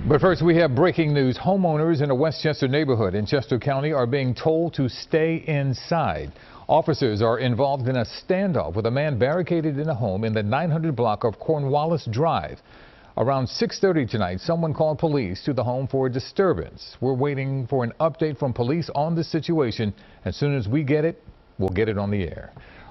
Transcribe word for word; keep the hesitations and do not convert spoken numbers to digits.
But first, we have breaking news. Homeowners in a Westchester neighborhood in Chester County are being told to stay inside. Officers are involved in a standoff with a man barricaded in a home in the nine hundred block of Cornwallis Drive. Around six thirty tonight, someone called police to the home for a disturbance. We're waiting for an update from police on the situation. As soon as we get it, we'll get it on the air.